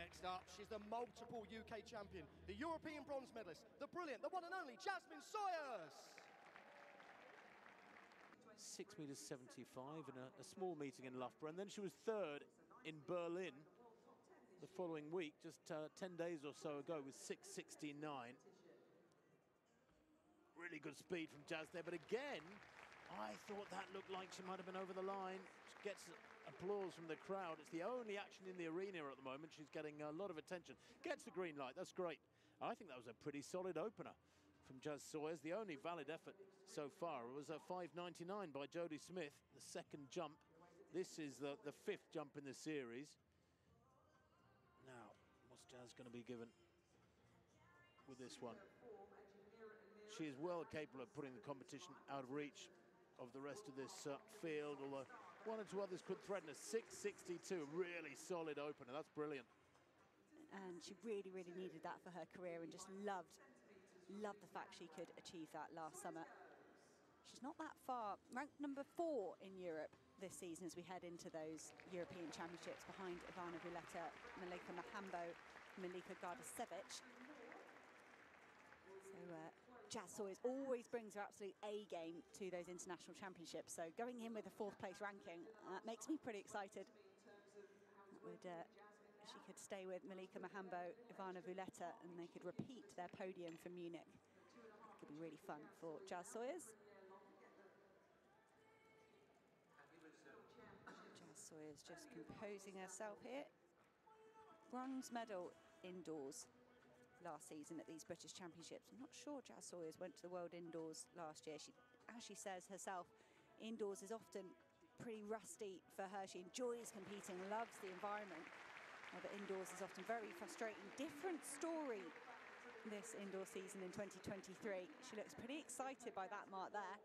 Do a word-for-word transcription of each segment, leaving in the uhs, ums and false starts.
Next up, she's the multiple U K champion, the European bronze medalist, the brilliant, the one and only Jazmin Sawyers. six metres seventy-five in a, a small meeting in Loughborough, and then she was third in Berlin the following week, just uh, ten days or so ago, with six sixty-nine. Really good speed from Jazz there, but again, I thought that looked like she might have been over the line. She gets applause from the crowd. It's the only action in the arena at the moment. She's getting a lot of attention. Gets the green light, that's great. I think that was a pretty solid opener from Jazz Sawyers. The only valid effort so far was a five ninety-nine by Jodie Smith, the second jump. This is the, the fifth jump in the series. Now, what's Jazz going to be given with this one? She is well capable of putting the competition out of reach of the rest of this uh, field, although one or two others could threaten a six sixty-two, really solid opener. That's brilliant. And she really, really needed that for her career, and just loved, loved the fact she could achieve that last summer. She's not that far, ranked number four in Europe this season as we head into those European Championships, behind Ivana Vuleta, Malika Mahambo, Malika Gardasevic. So uh, Jazz Sawyers always brings her absolute A game to those international championships. So going in with a fourth place ranking, uh, makes me pretty excited. That would, uh, she could stay with Malika Mahambo, Ivana Vuleta, and they could repeat their podium for Munich. It could be really fun for Jazz Sawyers. Jazz Sawyers just composing herself here. Bronze medal indoors last season at these British Championships. I'm not sure Jazz Sawyers went to the World Indoors last year. She, as she says herself, indoors is often pretty rusty for her. She enjoys competing, loves the environment, uh, but indoors is often very frustrating. Different story this indoor season in twenty twenty-three. She looks pretty excited by that mark there.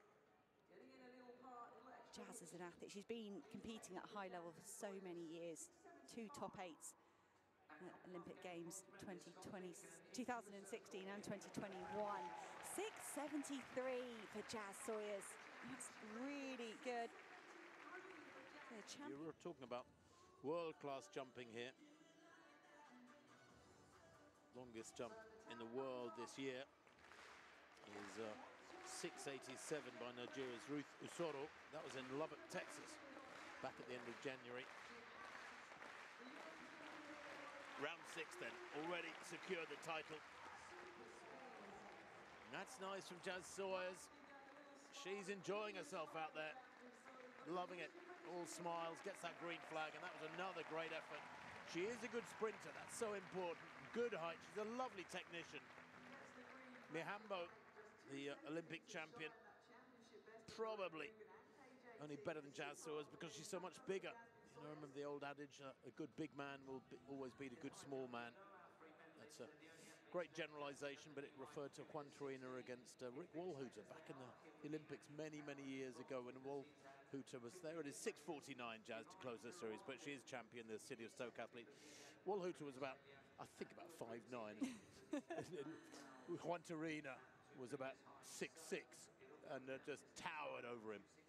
Jazz is an athlete. She's been competing at a high level for so many years. Two top eights at Olympic Games twenty twenty, two thousand sixteen and twenty twenty-one. six seventy-three for Jazz Sawyers. That's really good. You were talking about world-class jumping here. Longest jump in the world this year is uh, six eighty-seven by Nigeria's Ruth Usoro. That was in Lubbock, Texas, back at the end of January. Round six then, already secured the title. And that's nice from Jazz Sawyers. She's enjoying herself out there, loving it, all smiles, gets that green flag, and that was another great effort. She is a good sprinter, that's so important. Good height, she's a lovely technician. Mihambo, the uh, Olympic champion, probably only better than Jazz Sawyers because she's so much bigger. You know, remember the old adage, uh, a good big man will be, always beat a good small man. That's a great generalization, but it referred to Juan Torina against uh, Rick Walhooter back in the Olympics many, many years ago when Walhooter was there. It is six forty-nine, Jazz, to close the series, but she is champion, the City of Stoke athlete. Walhooter was about, I think, about five nine. Juan Torina was about six six and uh, just towered over him.